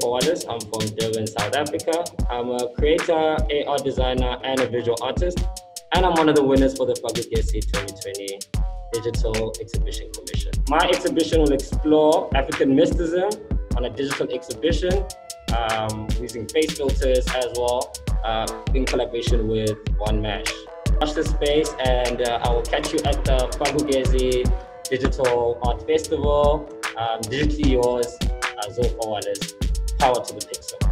Xopher Wallace. I'm from Durban, South Africa. I'm a creator, AR designer, and a visual artist. And I'm one of the winners for the Fak'ugesi 2020 Digital Exhibition Commission. My exhibition will explore African mysticism on a digital exhibition, using face filters as well, in collaboration with One Mesh. Watch this space, and I will catch you at the Fak'ugesi Digital Art Festival. Digitally yours, Xopher Wallace. Power to the pixel.